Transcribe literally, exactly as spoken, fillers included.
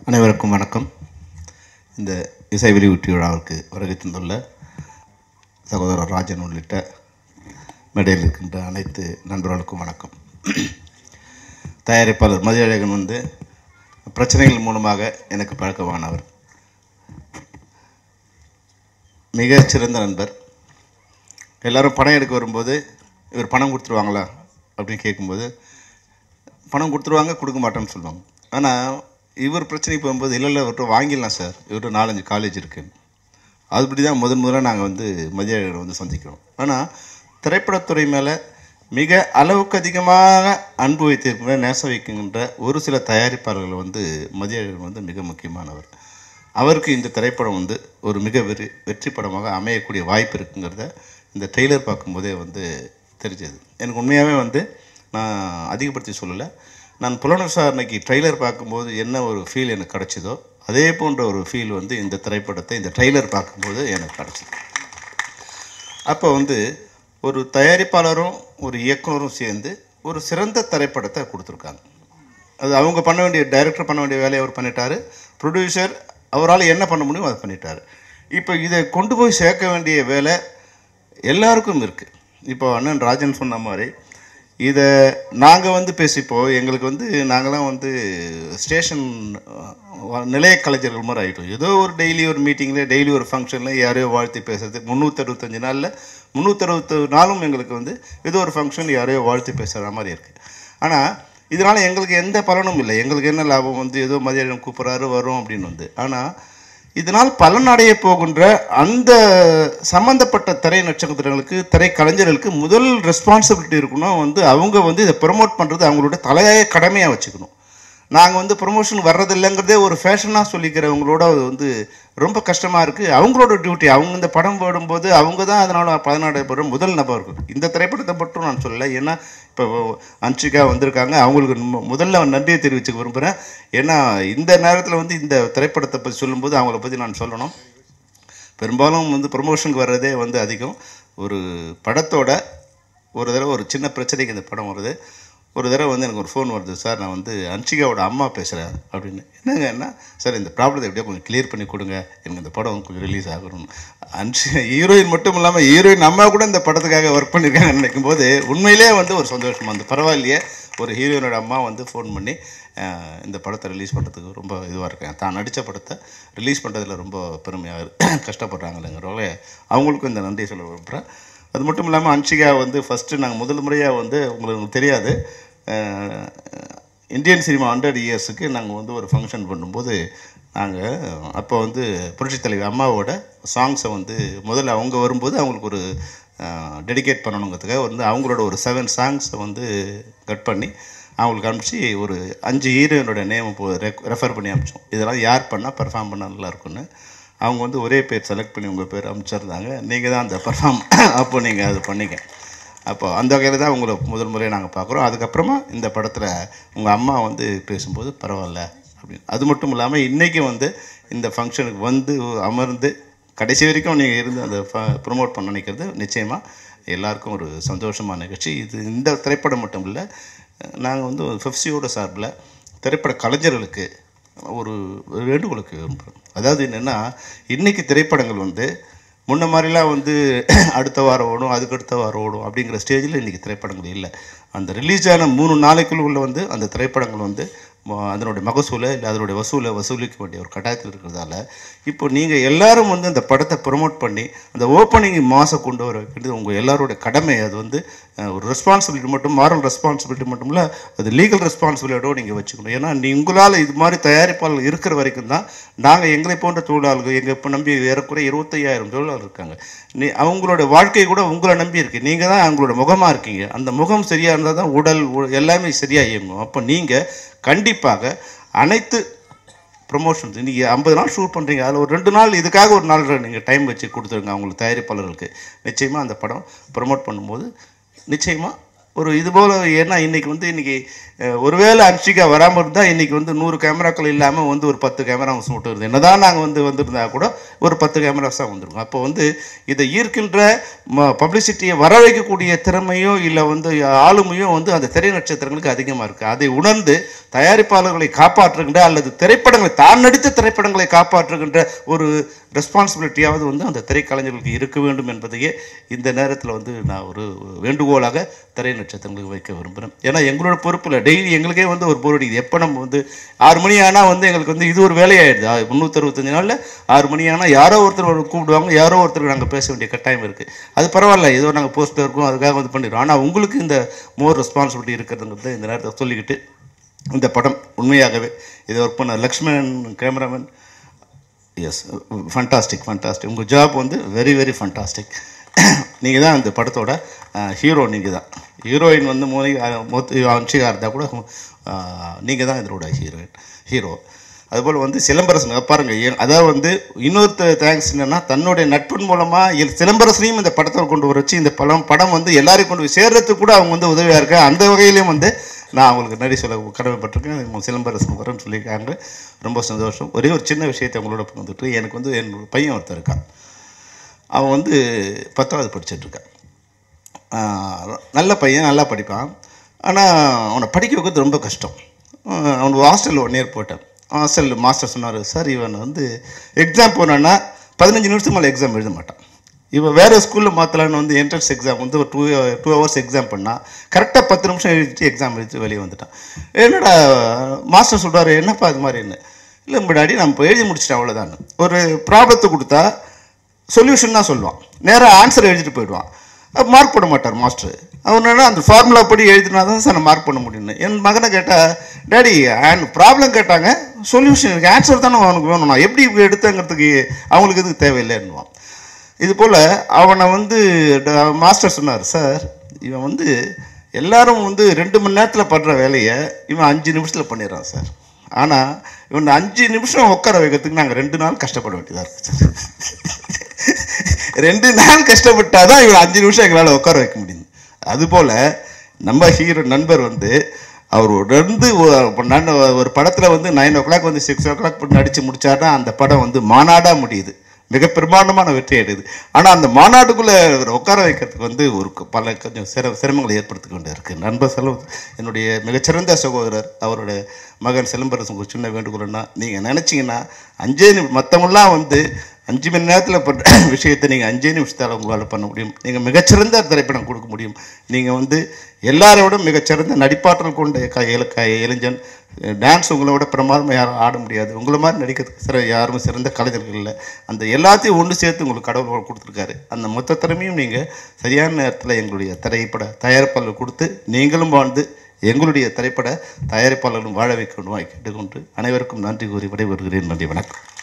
அனைவருக்கும் வணக்கம். இந்த இசை வெளியீட்டு விழாவுக்கு வருகை தந்துள்ள சகோதரர் ராஜன் உள்ளிட்ட மேடையில் இருக்கின்ற அனைத்து நண்பர்களுக்கும் வணக்கம். தயாரிப்பாளர் மதியழகன் வந்து பிரச்சனைகள் மூலமாக எனக்கு பழக்கமானவர், மிகச்சிறந்த நண்பர். எல்லோரும் பணம் எடுக்க வரும்போது இவர் பணம் கொடுத்துருவாங்களா அப்படின்னு கேட்கும்போது பணம் கொடுத்துருவாங்க, கொடுக்க மாட்டோம்னு சொல்லுவாங்க. ஆனால் இவர் பிரச்சனைக்கு போகும்போது இல்லை இல்லை இவர்கிட்ட வாங்கிடலாம் சார், இவர்கிட்ட நாலஞ்சு காலேஜ் இருக்குது. அதுபடி தான் முதன் முதலாக நாங்கள் வந்து மதியழகனை வந்து சந்திக்கிறோம். ஆனால் திரைப்படத்துறை மேலே மிக அளவுக்கு அதிகமாக அன்பு வைத்திருக்கின்ற நேசம் வைக்கின்ற ஒரு சில தயாரிப்பாளர்கள் வந்து மதியழகன் வந்து மிக முக்கியமானவர். அவருக்கு இந்த திரைப்படம் வந்து ஒரு மிக வெறி வெற்றி படமாக அமையக்கூடிய வாய்ப்பு இருக்குங்கிறத இந்த ட்ரெய்லர் பார்க்கும்போதே வந்து தெரிஞ்சது. எனக்கு உண்மையாகவே வந்து நான் அதிகப்படுத்தி சொல்லலை, நான் புலனர் விசாரணைக்கு ட்ரெய்லர் பார்க்கும்போது என்ன ஒரு ஃபீல் எனக்கு கிடச்சிதோ அதே போன்ற ஒரு ஃபீல் வந்து இந்த திரைப்படத்தை இந்த ட்ரெய்லர் பார்க்கும்போது எனக்கு கிடச்சிது. அப்போ வந்து ஒரு தயாரிப்பாளரும் ஒரு இயக்குனரும் சேர்ந்து ஒரு சிறந்த திரைப்படத்தை கொடுத்துருக்காங்க. அது அவங்க பண்ண வேண்டிய, டைரக்டர் பண்ண வேண்டிய வேலையை அவர் பண்ணிட்டார், ப்ரொடியூசர் அவரால் என்ன பண்ண முடியும் அதை பண்ணிட்டார். இப்போ இதை கொண்டு போய் சேர்க்க வேண்டிய வேலை எல்லாருக்கும் இருக்குது. இப்போ அண்ணன் ராஜன் சொன்ன மாதிரி இதை நாங்கள் வந்து பேசிப்போம், எங்களுக்கு வந்து நாங்களாம் வந்து ஸ்டேஷன் நிலைய கலைஞர்கள் மாதிரி ஆகிட்டோம். ஏதோ ஒரு டெய்லி ஒரு மீட்டிங்கில் டெய்லி ஒரு ஃபங்க்ஷனில் யாரையோ வாழ்த்து பேசுறது, முந்நூற்றி அறுபத்தஞ்சு நாளில் முந்நூற்றி அறுபத்து நாளும் எங்களுக்கு வந்து ஏதோ ஒரு ஃபங்க்ஷன் யாரையோ வாழ்த்து பேசுகிற மாதிரி இருக்குது. ஆனால் இதனால் எங்களுக்கு எந்த பலனும் இல்லை. எங்களுக்கு என்ன லாபம் வந்து ஏதோ மதியம் கூப்பிட்றாரு வரும் அப்படின்னு வந்து. ஆனால் இதனால் பலனடைய போகின்ற அந்த சம்மந்தப்பட்ட திரை நட்சத்திரங்களுக்கு, திரை கலைஞர்களுக்கு முதல் ரெஸ்பான்சிபிலிட்டி இருக்கணும். வந்து அவங்க வந்து இதை ப்ரமோட் பண்ணுறது அவங்களோட தலையாய கடமையாக வச்சுக்கணும். நாங்கள் வந்து ப்ரொமோஷன் வர்றதில்லைங்கிறதே ஒரு ஃபேஷனாக சொல்லிக்கிறவங்களோட அது வந்து ரொம்ப கஷ்டமாக இருக்குது. அவங்களோட டியூட்டி, அவங்க இந்த படம் போடும்போது அவங்க தான் அதனால் பதினாடு முதல் நபர்கள். இந்த திரைப்படத்தை மட்டும் நான் சொல்லலை, ஏன்னா இப்போ அன்ஷிகா வந்திருக்காங்க, அவங்களுக்கு முதல்ல நன்றியை தெரிவிச்சுக்க விரும்புகிறேன். ஏன்னா இந்த நேரத்தில் வந்து இந்த திரைப்படத்தை பற்றி சொல்லும்போது அவங்கள பற்றி நான் சொல்லணும். பெரும்பாலும் வந்து ப்ரொமோஷனுக்கு வர்றதே வந்து அதிகம். ஒரு படத்தோட ஒரு தடவை ஒரு சின்ன பிரச்சனைக்கு இந்த படம் வருது. ஒரு தடவை வந்து எனக்கு ஒரு ஃபோன் வருது, சார் நான் வந்து அன்ஷிகாவோட அம்மா பேசுகிறேன் அப்படின்னு. என்னங்க என்ன சார், இந்த ப்ராப்ளத்தை எப்படியோ கொஞ்சம் கிளியர் பண்ணி கொடுங்க, எனக்கு இந்த படம் கொஞ்சம் ரிலீஸ் ஆகணும். அன்ஷி ஹீரோயின் மட்டும் இல்லாமல் ஹீரோயின் அம்மா கூட இந்த படத்துக்காக ஒர்க் பண்ணியிருக்காங்கன்னு நினைக்கும் போது உண்மையிலே வந்து ஒரு சந்தோஷமாக வந்து பரவாயில்லையே, ஒரு ஹீரோயினோட அம்மா வந்து ஃபோன் பண்ணி இந்த படத்தை ரிலீஸ் பண்ணுறதுக்கு ரொம்ப இதுவாக இருக்கேன், தான் நடித்த படத்தை ரிலீஸ் பண்ணுறதுல ரொம்ப பெருமையாக கஷ்டப்படுறாங்களேங்கிறவங்களே அவங்களுக்கும் இந்த நன்றி சொல்ல விரும்புகிறேன். அது மட்டும் இல்லாமல் அன்ஷிகா வந்து ஃபஸ்ட்டு நாங்கள் முதல் முறையாக வந்து உங்களுக்கு தெரியாது, இந்தியன் சினிமா ஹண்ட்ரட் இயர்ஸுக்கு நாங்கள் வந்து ஒரு ஃபங்க்ஷன் பண்ணும்போது நாங்கள் அப்போ வந்து புரட்சித் தலைவர் அம்மாவோட சாங்ஸை வந்து முதல்ல அவங்க வரும்போது அவங்களுக்கு ஒரு டெடிகேட் பண்ணணுங்கிறதுக்காக வந்து அவங்களோட ஒரு செவன் சாங்ஸை வந்து கட் பண்ணி அவங்களுக்கு அனுப்பிச்சி ஒரு அஞ்சு ஹீரோயினோட நேம் போ ரெஃபர் பண்ணி அனுப்பிச்சோம். இதெல்லாம் யார் பண்ணால் பர்ஃபார்ம் பண்ணால் நல்லாயிருக்குன்னு. அவங்க வந்து ஒரே பேர் செலக்ட் பண்ணி உங்கள் பேர் அனுப்பிச்சிருந்தாங்க, நீங்கள் தான் அந்த பர்ஃபார்ம் அப்போ நீங்கள் அது பண்ணிங்க. அப்போ அந்த வகையில் தான் உங்களை முதல் முறையை நாங்கள் பார்க்குறோம். அதுக்கப்புறமா இந்த படத்தில் உங்கள் அம்மா வந்து பேசும்போது பரவாயில்ல அப்படின்னு. அது மட்டும் இல்லாமல் இன்றைக்கி வந்து இந்த ஃபங்க்ஷனுக்கு வந்து அமர்ந்து கடைசி வரைக்கும் நீங்கள் இருந்து அந்த ப்ரொமோட் பண்ண நினைக்கிறது நிச்சயமாக எல்லாருக்கும் ஒரு சந்தோஷமான நிகழ்ச்சி. இது இந்த திரைப்படம் மட்டும் இல்லை, நாங்கள் வந்து ஃபிஃப்சியோட சார்பில் திரைப்பட கலைஞர்களுக்கு ஒரு வேண்டுகோளுக்கு விரும்புகிறோம். அதாவது என்னென்னா, இன்றைக்கி திரைப்படங்கள் வந்து முன்ன மாதிரிலாம் வந்து அடுத்த வாரம் ஓடும், அதுக்கு அடுத்த வாரம் ஓடும் அப்படிங்கிற ஸ்டேஜில் இன்றைக்கி திரைப்படங்கள் இல்லை. அந்த ரிலீஸ் ஆன மூணு நாளைக்குள்ள வந்து அந்த திரைப்படங்கள் வந்து அதனுடைய மகசூலை இல்லை அதனுடைய வசூலை வசூலிக்க வேண்டிய ஒரு கட்டாயத்தில் இருக்கிறதால இப்போ நீங்கள் எல்லோரும் வந்து அந்த படத்தை ப்ரொமோட் பண்ணி அந்த ஓப்பனிங் மாதம் கொண்டு வர வேண்டியது உங்கள் எல்லாரோட கடமை. அது வந்து ஒரு ரெஸ்பான்சிபிலிட்டி மட்டும், மாரல் ரெஸ்பான்சிபிலிட்டி மட்டும் இல்லை, அது லீகல் ரெஸ்பான்சிபிலிட்டியோடு நீங்கள் வச்சுக்கணும். ஏன்னா நீ உங்களால் இது மாதிரி தயாரிப்பாளர்கள் இருக்கிற வரைக்கும் தான் நாங்கள் எங்களை போன்ற தொழிலாளர்கள், எங்கள் இப்போ நம்பி ஏறக்குறைய இருபத்தையாயிரம் தொழிலாளர்கள் இருக்காங்க, நீ அவங்களோட வாழ்க்கை கூட உங்களை நம்பி இருக்குது. நீங்கள் தான் அவங்களோட முகமாக இருக்கீங்க. அந்த முகம் சரியாக இருந்தால் தான் உடல் எல்லாமே சரியாக இயங்கும். அப்போ நீங்கள் கண்டிப்பாக அனைத்து ப்ரொமோஷன்ஸ் இன்றைக்கி ஐம்பது நாள் ஷூட் பண்ணுறீங்க, அதில் ஒரு ரெண்டு நாள் இதுக்காக ஒரு நாள் நீங்கள் டைம் வச்சு கொடுத்துருங்க அவங்களுக்கு, தயாரிப்பாளர்களுக்கு. நிச்சயமாக அந்த படம் ப்ரொமோட் பண்ணும்போது நிச்சயமாக ஒரு இது போல். ஏன்னா இன்றைக்கி வந்து இன்றைக்கி ஒருவேளை அன்ஷிகா வராமல் இருந்தால் இன்றைக்கி வந்து நூறு கேமராக்கள் இல்லாமல் வந்து ஒரு பத்து கேமராஸ் மட்டும் இருக்குது. என்ன தான் நாங்கள் வந்து வந்திருந்தா கூட ஒரு பத்து கேமராஸ் தான் வந்துருக்கும். அப்போ வந்து இதை ஈர்க்கின்ற ம பப்ளிசிட்டியை வர வைக்கக்கூடிய திறமையோ இல்லை வந்து ஆளுமையோ வந்து அந்த திரை நட்சத்திரங்களுக்கு அதிகமாக இருக்குது. அதை உணர்ந்து தயாரிப்பாளர்களை காப்பாற்றுகின்ற அல்லது திரைப்படங்களை தான் நடித்த திரைப்படங்களை காப்பாற்றுகின்ற ஒரு ரெஸ்பான்சிபிலிட்டியாவது வந்து அந்த திரைக்கலைஞர்களுக்கு இருக்க வேண்டும் என்பதையே இந்த நேரத்தில் வந்து நான் ஒரு வேண்டுகோளாக திரை நட்சத்திரங்களுக்கு வைக்க விரும்புகிறேன். ஏன்னா எங்களோட பொறுப்பில் டெய்லி எங்களுக்கே வந்து ஒரு போர் அடிக்குது. எப்போ நம்ம வந்து ஆறு மணி ஆனால் வந்து எங்களுக்கு வந்து இது ஒரு வேலையாயிடுது. முந்நூற்றி அறுபத்தஞ்சு நாளில் ஆறு மணி ஆனால் யாரோ ஒருத்தர் கூப்பிடுவாங்க, யாரோ ஒருத்தருக்கு நாங்கள் பேச வேண்டிய கட்டாயம் இருக்குது. அது பரவாயில்ல, ஏதோ நாங்கள் போஸ்ட்டில் இருக்கோம், அதுக்காக வந்து பண்ணிடுறோம். ஆனால் உங்களுக்கு இந்த மோர் ரெஸ்பான்சிபிலிட்டி இருக்கிறதுங்கிறது இந்த நேரத்தை சொல்லிக்கிட்டு, இந்த படம் உண்மையாகவே இதை ஒர்க் பண்ண Lakshmanan cameraman, yes, fantastic fantastic. உங்கள் ஜாப் வந்து வெரி வெரி ஃபண்டாஸ்டிக். நீங்கள் தான் இந்த படத்தோட ஹீரோ. நீங்கள் தான் ஹீரோயின் வந்து மோனி மோத்தி அன்ஷிகா இருந்தால் கூட நீங்கள் தான் இதோட ஹீரோயின் ஹீரோ. அதுபோல் வந்து சிலம்பரசன் பாருங்கள். அதாவது வந்து இன்னொருத்தர் தேங்க்ஸ் என்னென்னா, தன்னுடைய நட்பின் மூலமாக சிலம்பரசனையும் இந்த படத்தை கொண்டு வர வச்சு இந்த படம் படம் வந்து எல்லாரையும் கொண்டு போய் சேர்றதுக்கு கூட அவங்க வந்து உதவியாக இருக்க. அந்த வகையிலையும் வந்து நான் அவங்களுக்கு நன்றி சொல்ல கடமைப்பட்டிருக்கேன். சிலம்பரசன் வரேன்னு சொல்லியிருக்காங்க, ரொம்ப சந்தோஷம். ஒரே ஒரு சின்ன விஷயத்தை அவங்களோட வந்துட்டு, எனக்கு வந்து என்னோட பையன் ஒருத்தர் இருக்கான். அவன் வந்து பத்தாவது படிச்சுட்ருக்கான். நல்ல பையன், நல்லா படிப்பான். ஆனால் அவனை படிக்க வைக்கிறது ரொம்ப கஷ்டம். அவனுக்கு ஹாஸ்டலில் ஒன் இயர் போட்டேன். ஹாஸ்டலில் மாஸ்டர் சொன்னார், சார் இவன் வந்து எக்ஸாம் போனான்னா பதினஞ்சு நிமிஷத்துக்கு மேலே எக்ஸாம் எழுத மாட்டான். இவன் வேறு ஸ்கூலில் மாற்றலான்னு வந்து என்ட்ரன்ஸ் எக்ஸாம் வந்து ஒரு டூ டூ ஹவர்ஸ் எக்ஸாம் பண்ணால் கரெக்டாக பத்து நிமிஷம் எழுதிட்டு எக்ஸாம் எழுதி வெளியே வந்துட்டான். என்னடா மாஸ்டர் சொல்கிறாரு, என்னப்பா அது மாதிரி என்ன? இல்லை முன்னாடி நம்ம இப்போ எழுதி முடிச்சிட்டேன் அவ்வளோதான். ஒரு ப்ராப்ளத்தை கொடுத்தா சொல்யூஷன் தான் சொல்லுவான், நேராக ஆன்சர் எழுதிட்டு போயிடுவான். மார்க் பண்ண மாட்டார் மாஸ்டர். அவனா அந்த ஃபார்முலா படி எழுதினா தான் சார் நான் மார்க் பண்ண முடியும்னு. என் மகனை கேட்டால், டேடி அண்ட் ப்ராப்ளம் கேட்டாங்க, சொல்யூஷன் எனக்கு ஆன்சர் தானே அவனுக்கு வேணும், நான் எப்படி எடுத்தங்கிறதுக்கு அவங்களுக்கு எதுக்கு தேவையில்லைன்னுவான். இது போல் அவனை வந்து மாஸ்டர் சொன்னார், சார் இவன் வந்து எல்லோரும் வந்து ரெண்டு மணி நேரத்தில் பண்ணுற வேலையை இவன் அஞ்சு நிமிஷத்தில் பண்ணிடுறான் சார். ஆனால் இவன் அஞ்சு நிமிஷம் உட்கார வைக்கிறதுக்கு நாங்கள் ரெண்டு நாள் கஷ்டப்பட வேண்டியதாக இருக்குது சார். ரெண்டு நாள் கஷ்டப்பட்டால் தான் இவன் அஞ்சு நிமிஷம் எங்களால் உட்கார வைக்க முடியுது. அதுபோல் நம்ம ஹீரோ நண்பர் வந்து அவர் வந்து ஒரு படத்தில் வந்து நைன் ஓ கிளாக் வந்து சிக்ஸ் ஓ கிளாக் பண்ணி நடித்து முடித்தாருன்னா அந்த படம் வந்து மாநாடாக முடியுது, மிக பிரமாண்டமான வெற்றி அடையுது. ஆனால் அந்த மாநாட்டுக்குள்ளே உட்கார வைக்கிறதுக்கு வந்து ஒரு பல கொஞ்சம் சிர சிரமங்களை ஏற்படுத்தி கொண்டு இருக்குது. நண்பர் செலவு என்னுடைய மிகச்சிறந்த சகோதரர், அவருடைய மகன் சிலம்பரசன் ஒரு சின்ன வேண்டுகோள்னா, நீங்கள் நினச்சிங்கன்னா அஞ்சே நிமிஷம் மற்றவங்களாம் வந்து அஞ்சு மணி நேரத்தில் பண்ணுற விஷயத்தை நீங்கள் அஞ்சே நிமிஷத்தால் உங்களால் பண்ண முடியும். நீங்கள் மிகச்சிறந்த திரைப்படம் கொடுக்க முடியும். நீங்கள் வந்து எல்லாரோட மிகச்சிறந்த நடிப்பாற்றல் கொண்ட க இலக்க இளைஞன். டான்ஸ் உங்களோட பிரமாதமாக யாரும் ஆட முடியாது. உங்களை மாதிரி நடிக்கிறதுக்கு சிற யாரும் சிறந்த கலைஞர்கள் இல்லை. அந்த எல்லாத்தையும் ஒன்று சேர்த்து உங்களுக்கு கடவுள் கொடுத்துருக்காரு. அந்த மொத்த திறமையும் நீங்கள் சரியான நேரத்தில் எங்களுடைய திரைப்பட தயாரிப்பாளர்கள் கொடுத்து நீங்களும் வாழ்ந்து எங்களுடைய திரைப்பட தயாரிப்பாளர்களும் வாழ வைக்க வேண்டும் கேட்டுக்கொண்டு அனைவருக்கும் நன்றி கூறி விடைபெறுகிறேன். நன்றி, வணக்கம்.